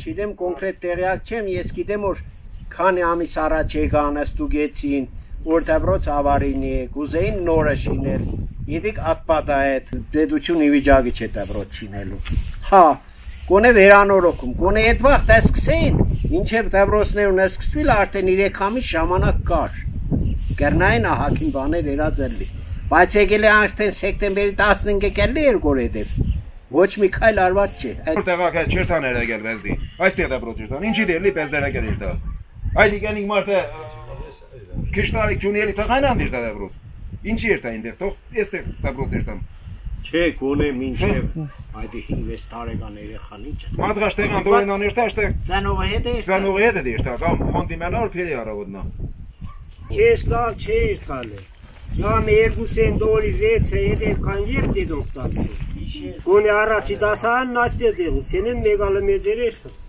Չգիտեմ կոնկրետ տեղյակ չեմ, ես գիտեմ որ քանի ամիս առաջ եկան ստուգեցին, որ դպրոց ավարինի է, կուզեին նորը շինել։ Իդիկ ատպատա այդ պետություն իվիճակի չէ դպրոց շինելու։ Հա, կոնե վերանորոգում, կոնե այդ վաղտ սկսեին, ինչև դպրոցներուն սկսվել արդեն 3 ամիս ժամանակ կար։ Կերնային ահագին բաներ երազելի։ Բայց եկել է արդեն սեպտեմբերի 15-ը կերլի երկորեդև։ Ոչ մի քայլ արված չէ։ Որտեղակ է չերտան էր եկել վերդի։ Այստեղ դպրոց էր տան։ Ինչի դերլի պես դեր եկել էր դա։ Այդ իկենիկ մարդը քիշտարիկ ջունիելի տղայնան դեր դպրոց։ Ինչի էր դա այնտեղ թող այստեղ դպրոց էր տան։ Չէ, գոնե մինչև այդ 5-6 տարեկան երեխան ինչ է։ Մադրաշտեղան դորենան էր տաշտեղ։ Ծանողը հետ է։ Ծանողը հետ էր տա կամ խոնդիմենալ փերի արավոտնա։ Քեզ լավ չէ տալը։ Ջան 2 դոլի 6 է քան երբ դե դոկտասը։ Գոնե առաջի դասան նաստե դեղուցեն մեգալը մեծեր է։